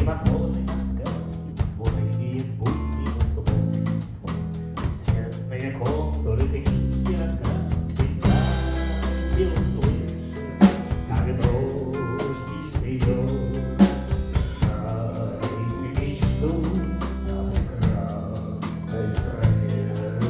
похожи на сказки, буйные будни субботы весной. Бесцветные контуры книги, раскраски, дайте услышать, как дождик идет. Дайте мечту о прекрасной стране.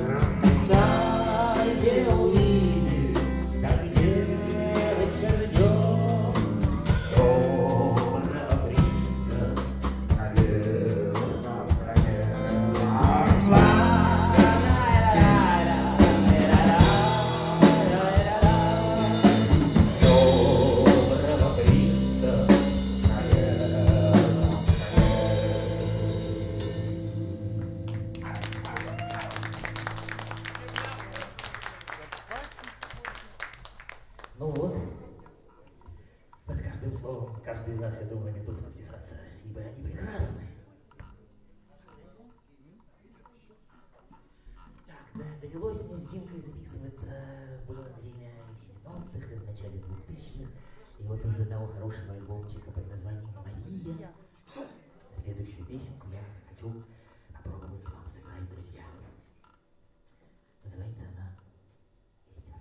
Дайте увидеть, как девочка ждет доброго принца на верном коне. Доброго принца на верном Ну вот, под каждым словом каждый из нас, я думаю, готов подписаться, ибо они прекрасны. Так, да, довелось мне с Димкой записываться, было время 90-х и в начале 2000-х, и вот из одного хорошего альбомчика под названием «Мария» следующую песенку я хочу попробовать вам сыграть, друзья. Называется она «Ветер».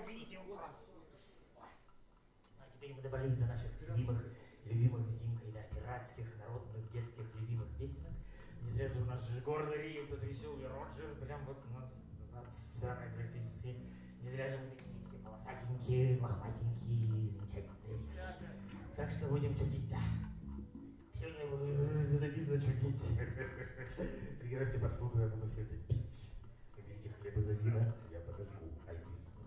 видите, а теперь мы добрались до наших любимых с Димкой, да, пиратских, народных, детских, любимых песенок. Не зря же у нас же гордый Рио, тут веселый Роджер, прям вот над сценой практически. Не зря же мы такие все полосатенькие, лохматенькие, замечательные. Так что будем чудить, да. Сегодня я буду безобидно чудить. Приготовьте посуду, я буду все это пить. Как видите, хлебозавина, я покажу один.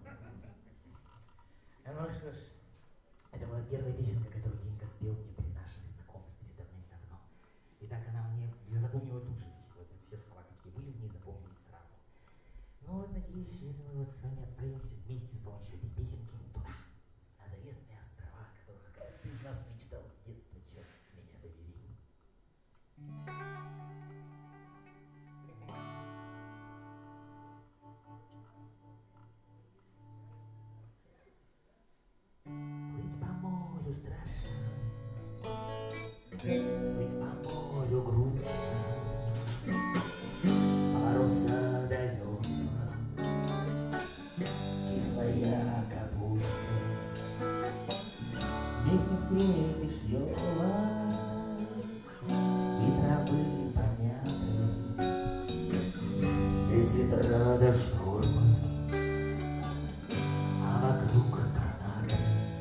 Ну что ж, это была первая песенка, которую Димка спел мне при нашем знакомстве давным-давно. И так она мне запомнила тут же все. Вот все слова, какие были в ней, запомнились сразу. Ну вот, надеюсь, что мы вот с вами отправимся вместе с помощью этой песенки туда, на заветные острова, о которых каждый из нас мечтал с детства, черт меня побери. Плыть по морю страшно, плыть по морю грустно, паруса до весла, кислая капуста. Здесь не встретишь елок и травы помятой. Здесь ветра до шторма, а вокруг канаты.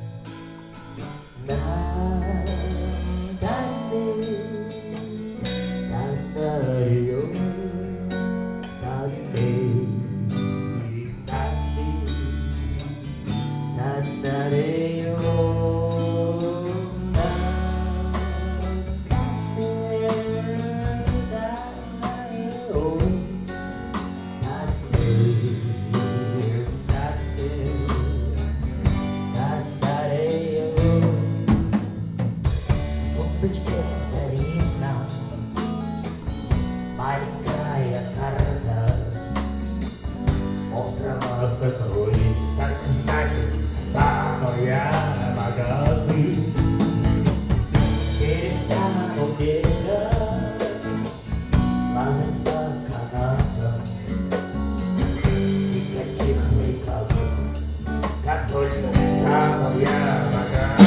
Маленькая карта острова сокровищ, так значит, стану я богатым. Перестану бегать, лазать по канатам. Никаких приказов, как только стану я богатым.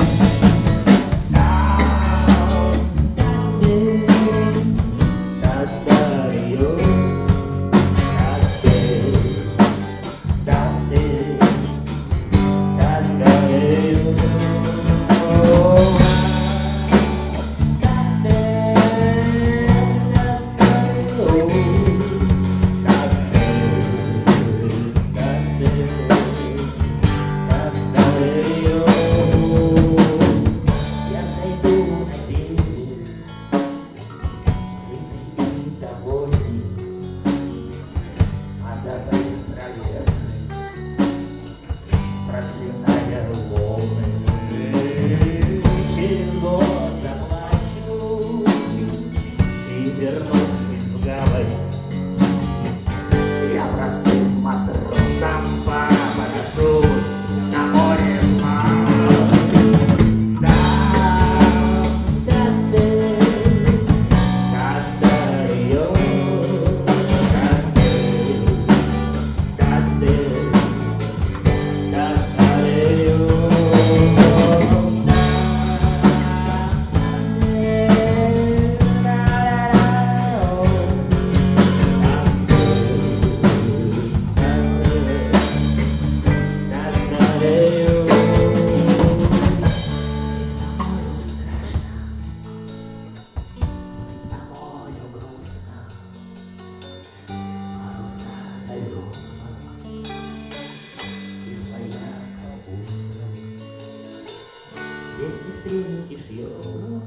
Если встретишь елок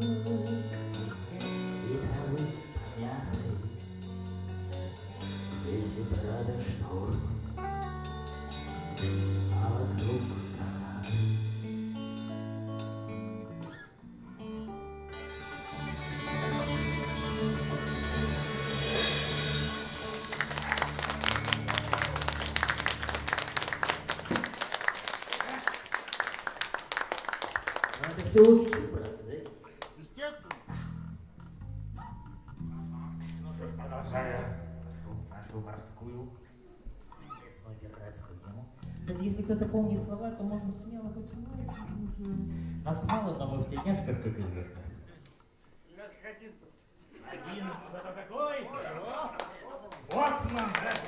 и травы помятой, здесь ветра до шторма, а вокруг канаты. Надо все логично, братцы, да? Естественно. Ну что ж, продолжая нашу морскую лесную операцию. городскую тему. Кстати, если кто-то помнит слова, то можно смело починать. Нас мало, но мы в тельняшках, как известно. Тельняшка один-то. Один, зато какой! Боцман!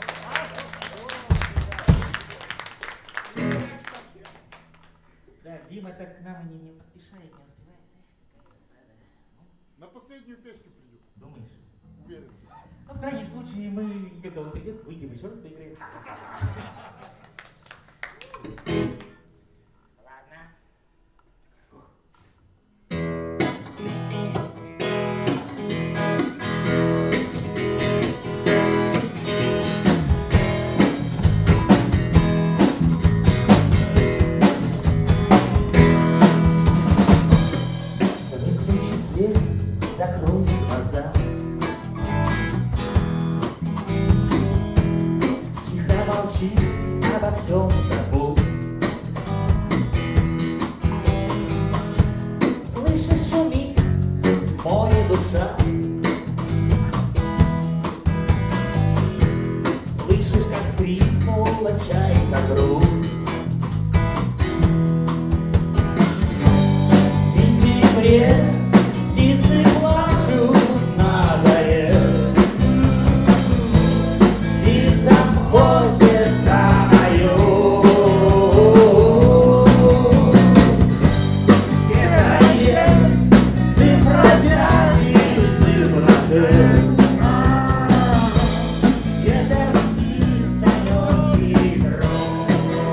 Да, Дима так к нам не поспешает, не успевает. На последнюю песню придет. Думаешь? Уверен. Ну, в крайнем случае, мы, когда он придет, выйдем еще раз поиграем. Ладно. Выключи свет, закрой глаза. Тихо молчи, обо всем забудь. Слышишь, шумит моя душа. Слышишь, как скрипнула чайка грудь. В сентябре птицы плачут на заре. Птицам хочется мою. Где-то есть цифра 5 и цифра 6. Где-то спит далекий друг.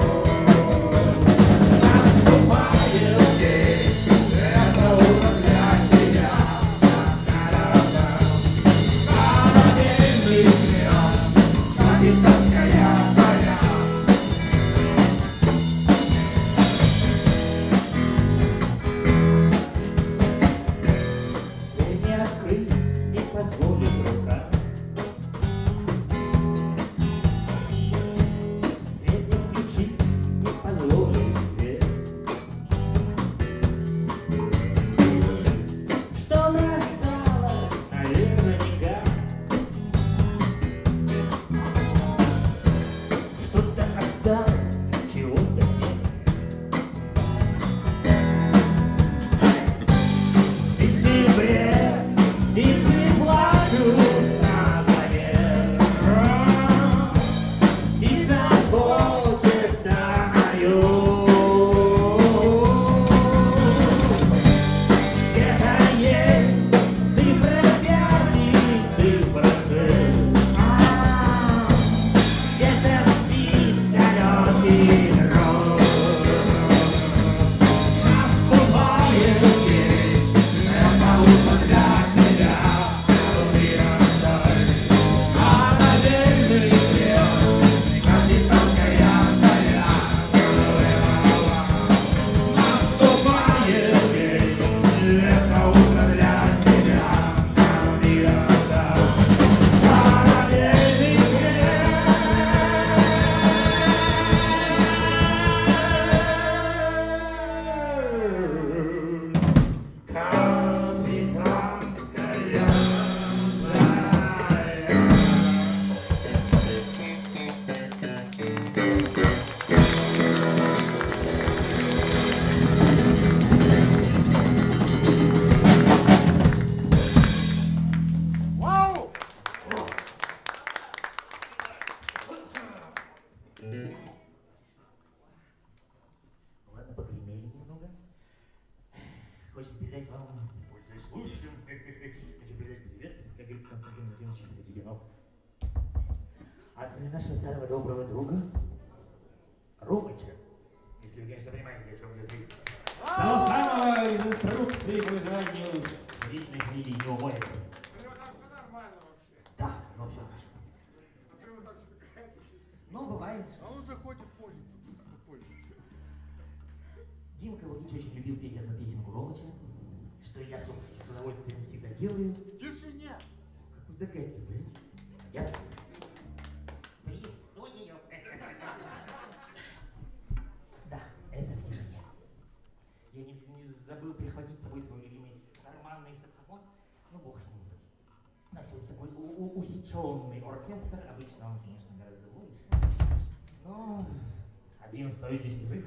Наступает день, это утро для тебя. Колыбельный звон, капитанская заря. Дверь не открыть не позволит рука. Свет не включить не позволит свет. Что-то осталось наверняка. Что-то осталось, чего-то нет. В сентябре птицы плачут на заре. Птицам хочется мою. Где-то есть цифра 5 и цифра 6. Где-то спит далекий друг. Наступает день, это утро для тебя. Колыбельный звон, капитанская заря. Наступает день, это утро для тебя. Колыбельный звон, капитанская заря. Вау! Ладно, погремели немного. Хочется передать вам, пользуясь случаем, хочу передать привет, как говорит Константин Владимирович Лебединов. От нашего старого доброго друга Ромыча, если вы, конечно, понимаете, о чем идет речь. Того самого из инструкции по выживанию с личной линией не умоет. У него там все нормально вообще. Да, но все хорошо. А ты его там что-то катишься. Ну, бывает. А он уже ходит, пользуется спокойно. Димка Лугич очень любил петь одну песенку Ромыча, что я, собственно, с удовольствием всегда делаю. В тишине. Как вы догадливы. Я приз в студию. Да, это в тишине. Я не забыл прихватить с собой свой любимый карманный саксофон. Ну, бог с ним. У нас сегодня такой усеченный оркестр. Обычно он, конечно, гораздо больше. Но Один стоит десятых.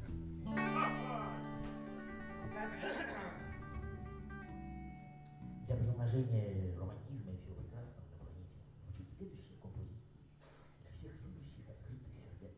Для приумножения романтизма и всего прекрасного на планете звучит следующая композиция для всех любящих открытых сердец.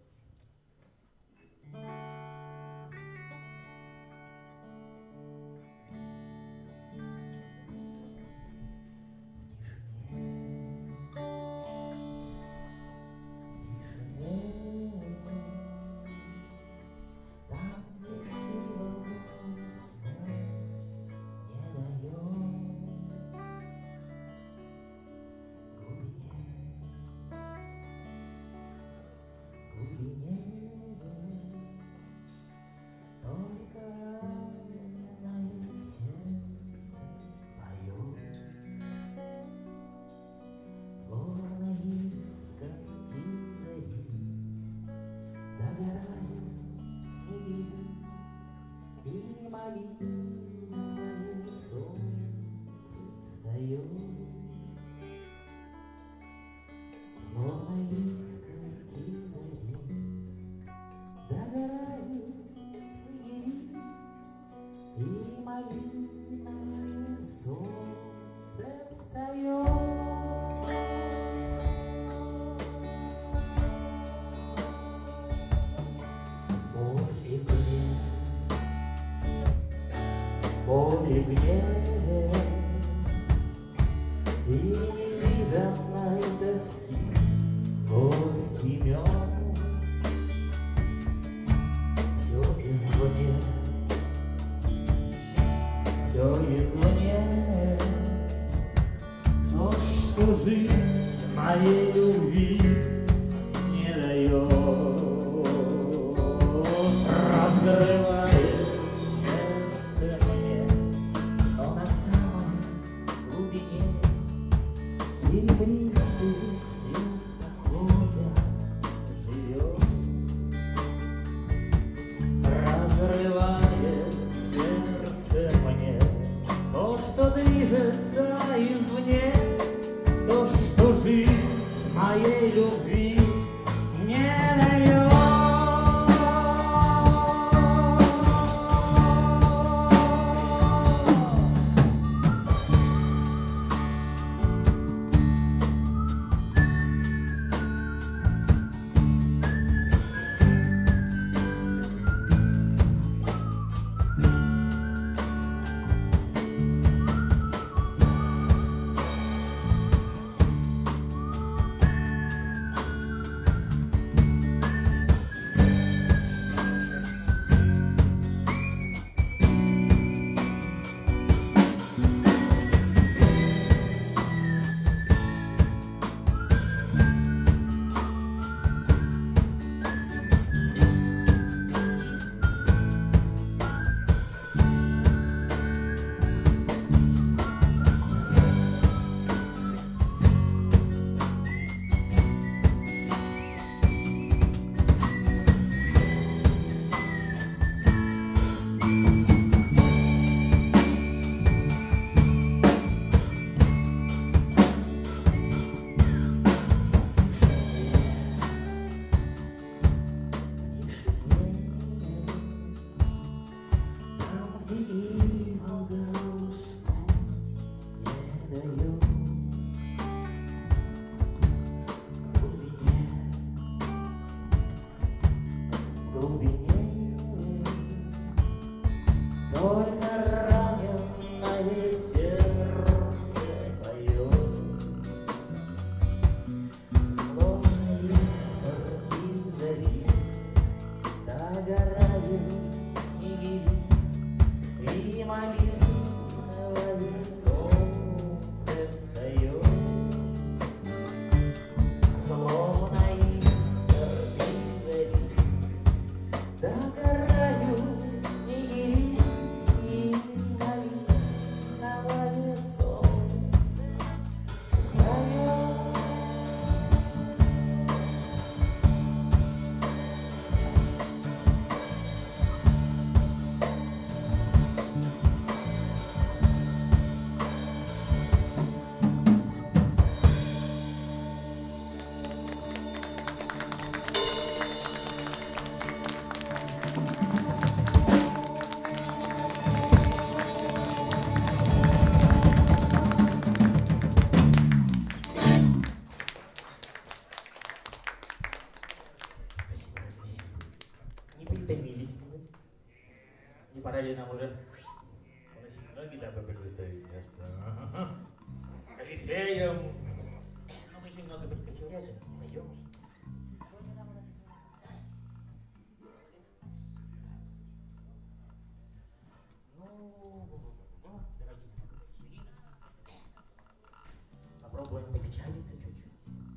Боль и гнев и невиданной тоски горький мед. Все извне, все извне, но что жизнь моей любви не дает, разрывает сердце мне, но на самой глубине серебристый свет покоя живет, разрывает сердце мне то, что движется извне, то, что жизнь моей любви не дает. Только раненое сердце поет, словно искорки зари, догорают снеги, и малиновое солнце встает, словно искорки зари, догорают снеги. притомились мы. Не пора ли нам уже уносить ноги, дабы предоставить место корифеям? Но мы еще немного подкочевряжемся, пойдем. Ну, давайте немного повеселимся. Попробуем попечалиться чуть-чуть.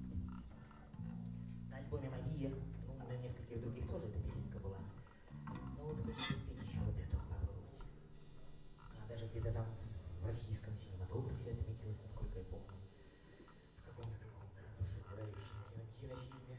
На альбоме «Мария», ну, на нескольких других тоже эта песенка была. Но вот хочется спеть еще вот эту попробовать. Она даже где-то там в российском синематографе отметилась, насколько я помню. В каком-то таком, да, душераздирающем кинофильме.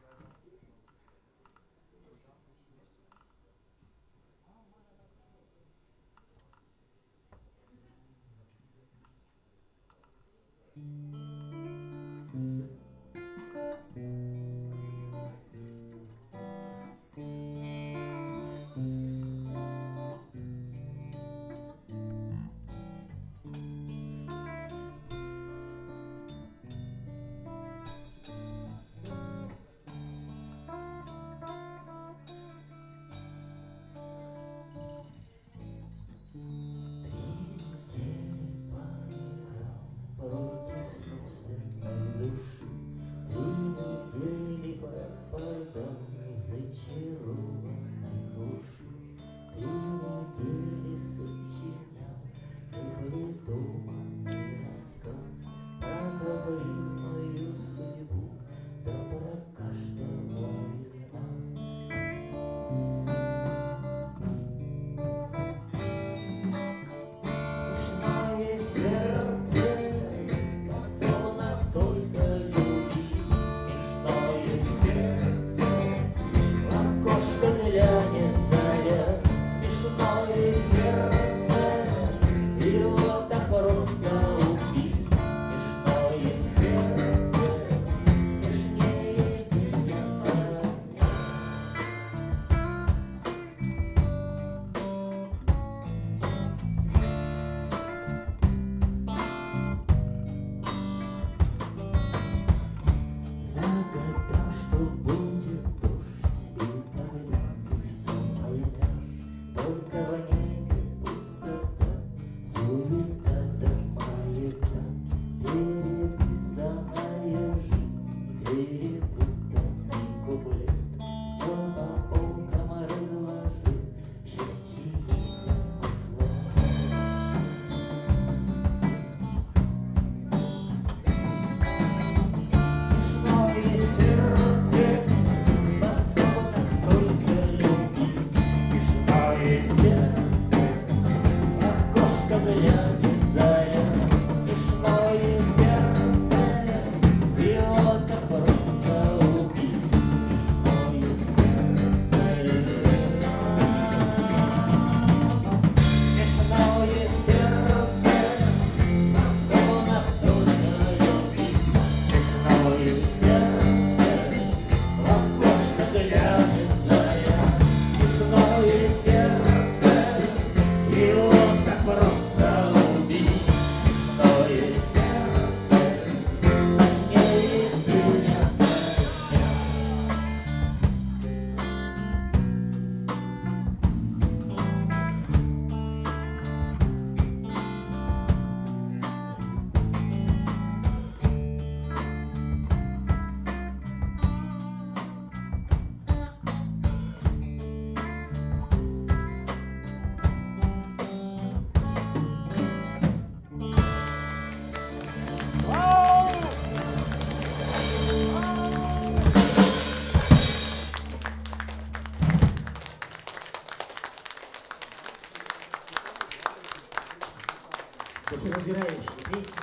Душераздирающие песни.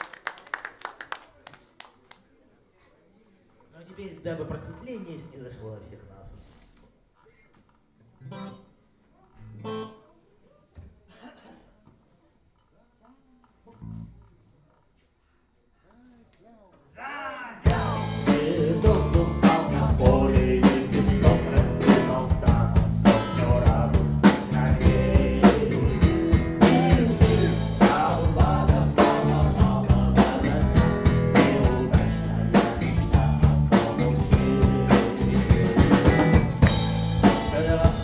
Ну а теперь, дабы просветление снизошло на всех нас. Yeah.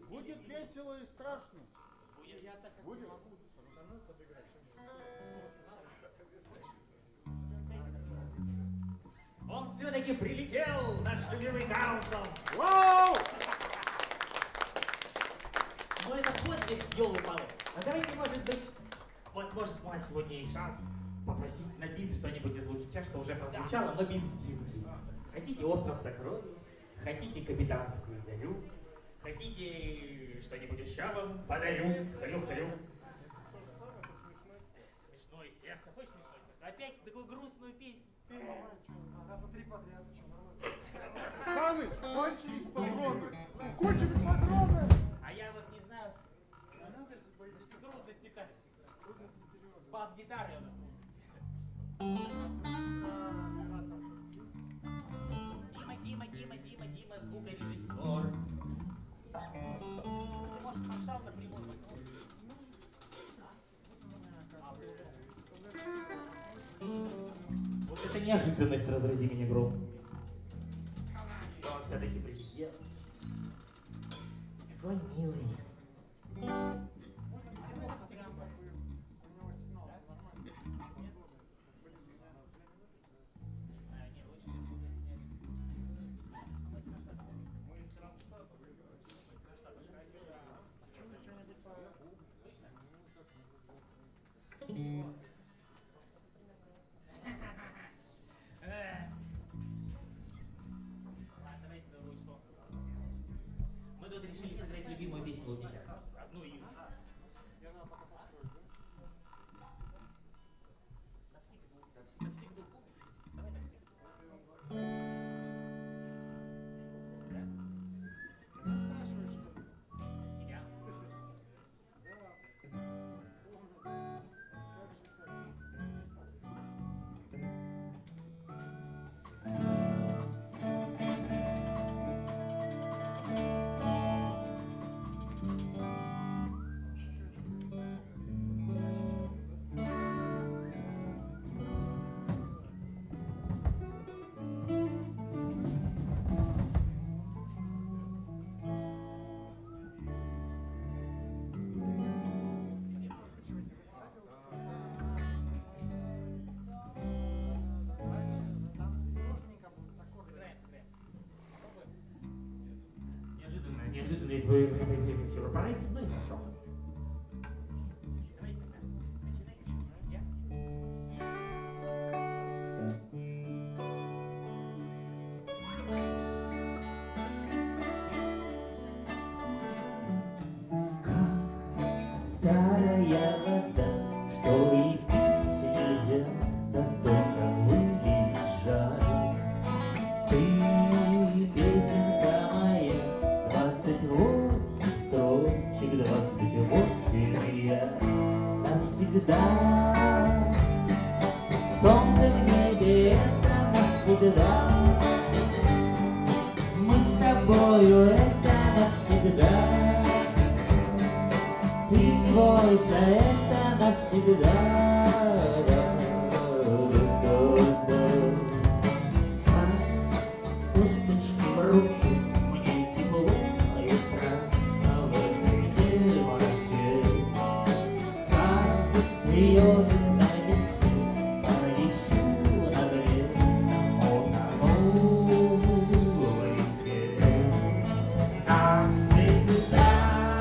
Будет весело и страшно. Я так как Будет? не могу со стороны подыграть. Он все-таки прилетел, наш любимый Карлсон. Вау! Ну это подвиг, ёлы-палы. А давайте, может быть, вот может у нас сегодня есть шанс попросить на бис что-нибудь из Лукича, что уже прозвучало, но без Димки. Хотите «Остров сокровищ», хотите «Капитанскую зарю», хотите что-нибудь еще вам подарю, хрю-хрю. Смешное сердце, хочешь смешное сердце? Опять такую грустную песню. Раза 3 подряд, что нормально. Саныч, кончились патроны. Кончились патроны. А я вот не знаю, трудности-то. С бас-гитарой у нас трудности. Дима, звукорежиссер. Ты, может, маршал напрямую попробуй? Вот это неожиданность, разрази меня гром. Он все-таки прилетел. Какой милый. Мы тут решили сыграть любимую песню Лукича. Одну из. Я надо пока построюсь, да? Навсегда помнишь? Давай навсегда. Спрашиваешь, что ли? Тебя? Да. Как же так? Неожиданный сюрприз. Ну и хорошо. Давай тогда. Начинайте. Я? Как старая вода, что и пить нельзя, да только выезжай. Ты, песенка моя, 28 строчек, 28 я навсегда. Солнце в небе, это навсегда. Мы с тобою, это навсегда. Ты бойся, это навсегда. Косточки в руки, мне тепло и страшно в этой темноте. Как ежик на листке, полечу над лесом, утону в реке. Навсегда.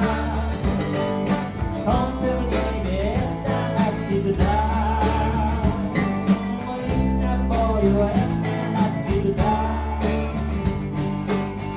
Солнце в небе, это навсегда. Мы с тобою, это навсегда.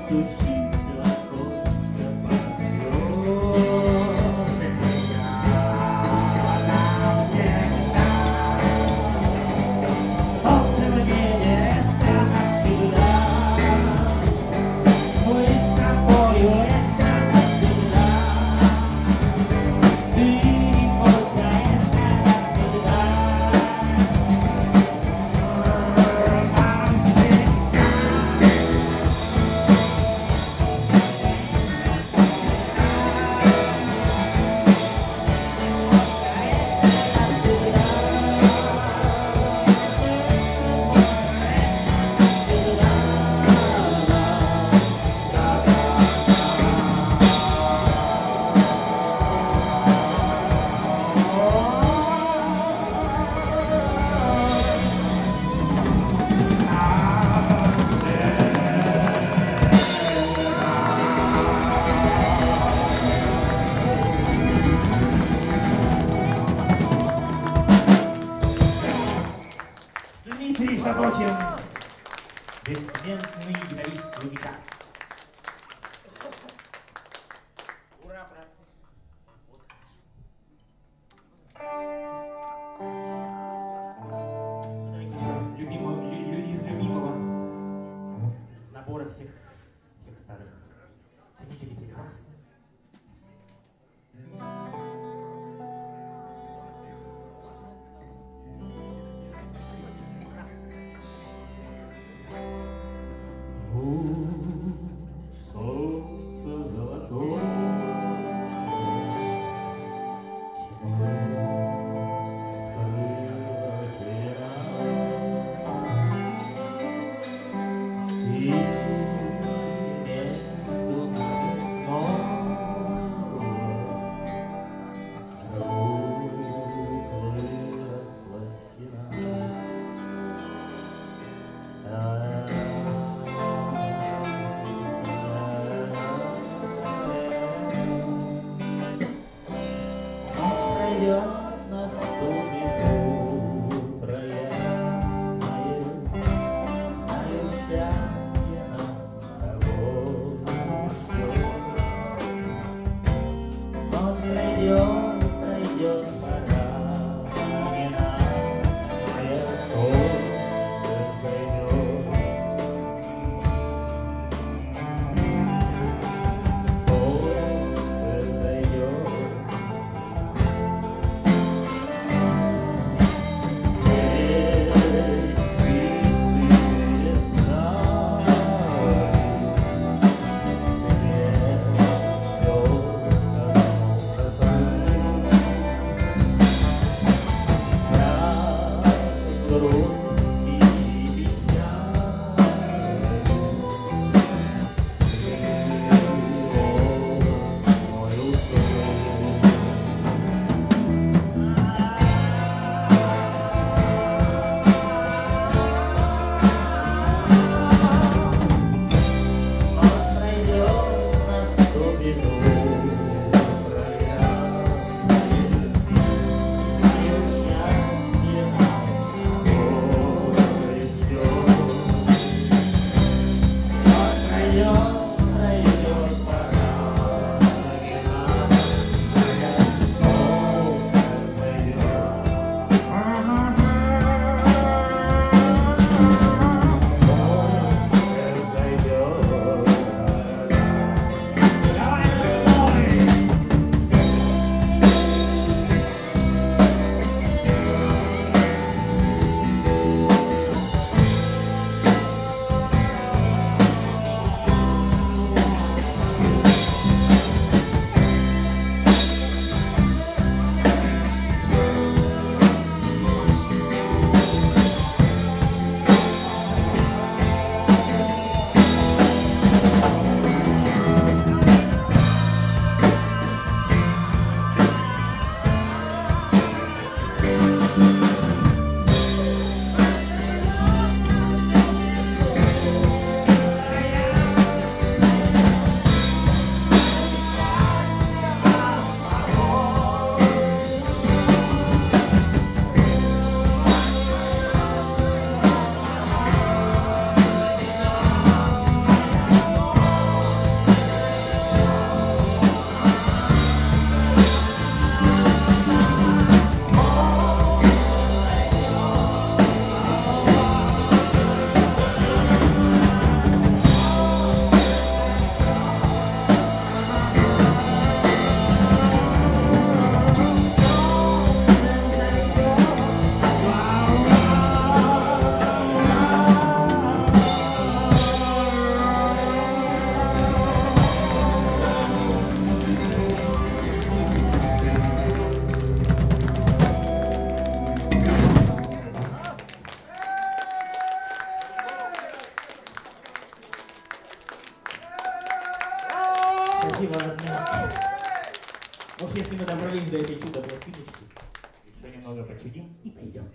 стучит в окошко позвоночек. Навсегда. Солнце в небе — это навсегда. Мы с тобою — это навсегда. Ты не бойся, это навсегда. Дмитрий Шабохин, бессмертный гитарист Лугита. Ура, братцы! Вот хорошо. Давайте еще из любимого набора всех старых. Ценители прекрасны. Солнце золотое, наступит утро ясное, знаю, счастье нас с тобой ждет. Ночь пройдет пора, ненастная, солнце зайдет. Солнце зайдет. Спасибо, родные. Уж если мы добрались до этой чудо-пластиночки, еще немного почудим и пойдем.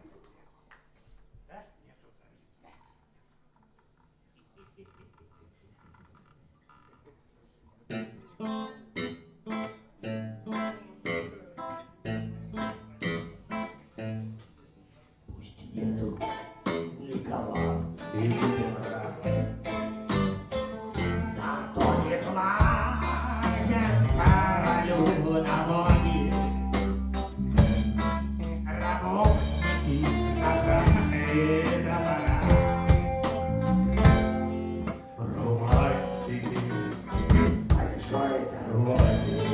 Пусть нету никого и никогда, зато не плачет королю на боги. Работники охраны товара, романтики с большой дороги.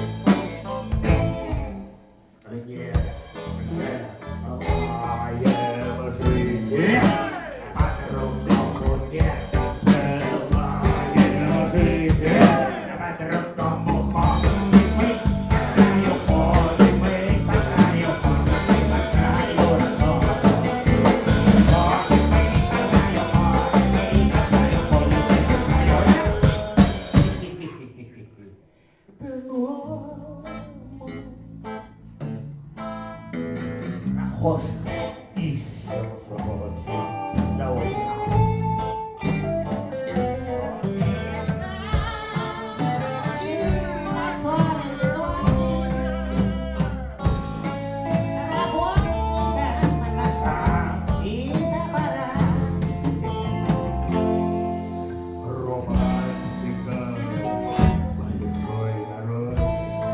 Нет, желаем жить по-другому, нет, желаем жить по-другому. Мы по краю ходим, мы по краю ходим, мы по краю ходим. Мы по краю ходим, мы по краю ходим, мы по краю Прохожих ищем срочно до утра. Романтика с большой дороги.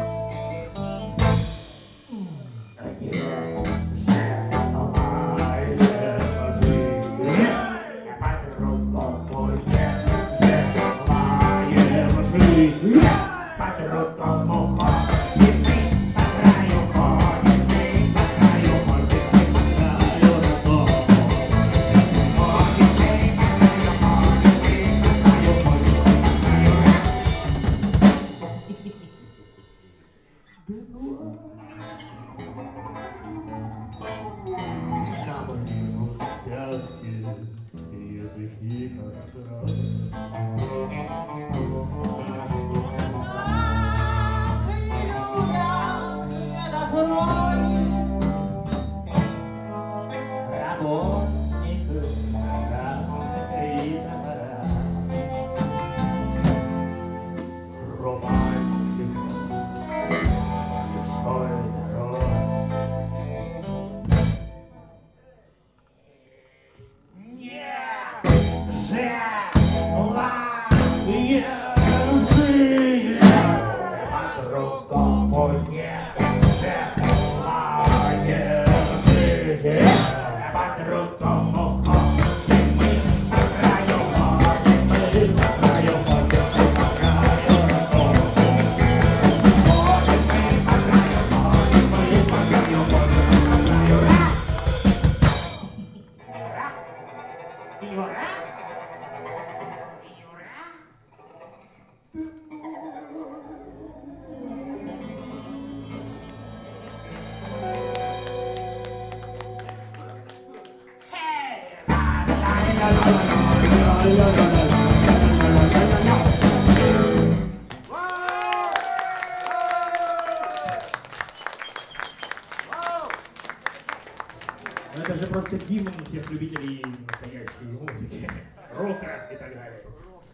По-другому ходим, мы по краю ходим, мы по краю ходим, мы по краю родному. Ходим, мы по краю ходим, мы по краю ходим, нам минут счастья, языки костра. Это же просто гимн всех любителей настоящей музыки, рока и так далее.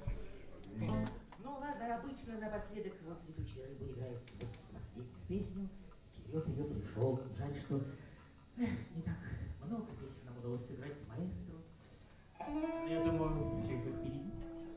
Ну ладно, обычно напоследок вот ведущий рыба играет последнюю песню, черед ее пришел. Жаль, что не так много песен нам удалось сыграть с маэстро. Но я думаю, все еще впереди.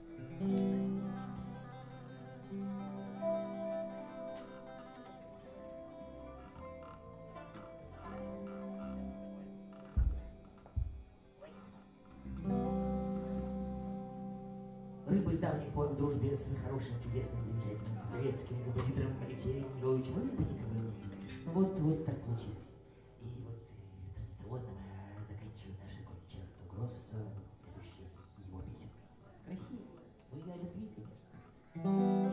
Рыба с давних пор в дружбе с хорошим, чудесным, замечательным советским композитором Алексеем Львовичем Рыбниковым. Ну вот так получилось. И вот традиционно мы заканчиваем наше концерто Гроссо следующей его песенкой. Красиво. Ну и о любви, конечно.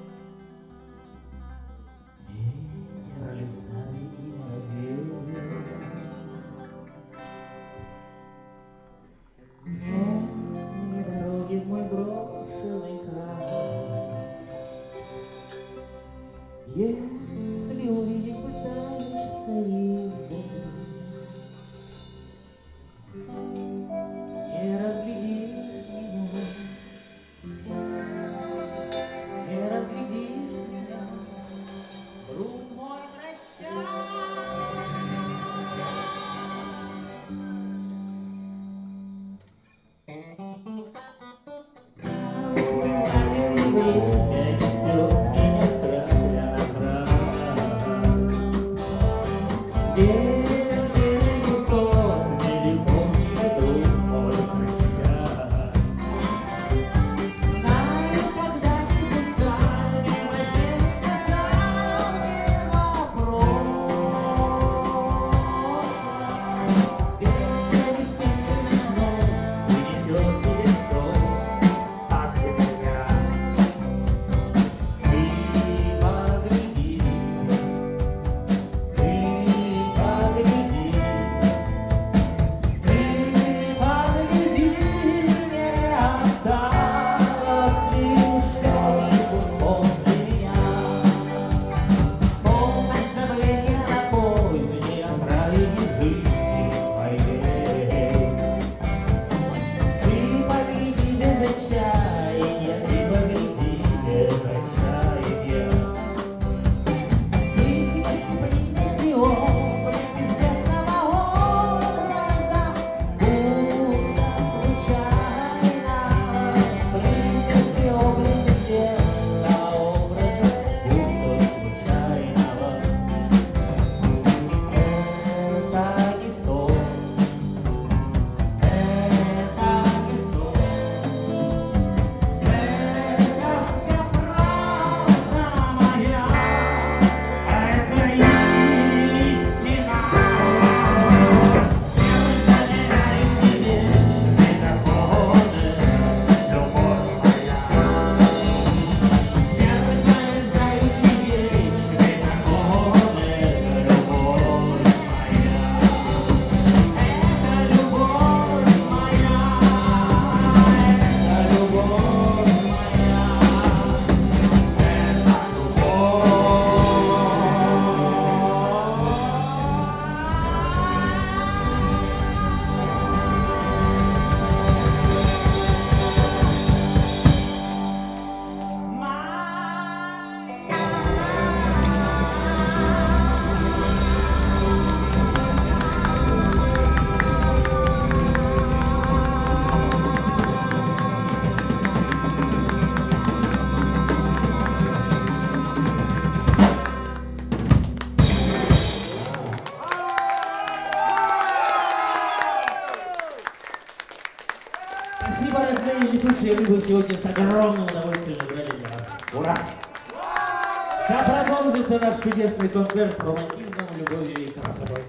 Ветер лесами и развеял. Дороги в мой брошенный край. Если увидеть пытаешься издали, не разглядишь меня, не разглядишь меня, друг мой, прощай. Спасибо, родные летучие рыбы, сегодня с огромным удовольствием играли для вас. Ура! Да продолжится наш чудесный концерт романтизмом, любовью и красотой.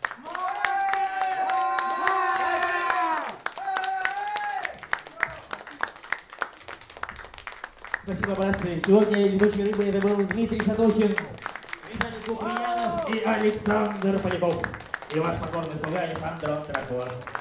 Спасибо, братцы. Сегодня летучие рыбы это был Дмитрий Шатохин, Виталий Куприянов и Александр Поляков. И ваш покорный слуга Александр Антракова.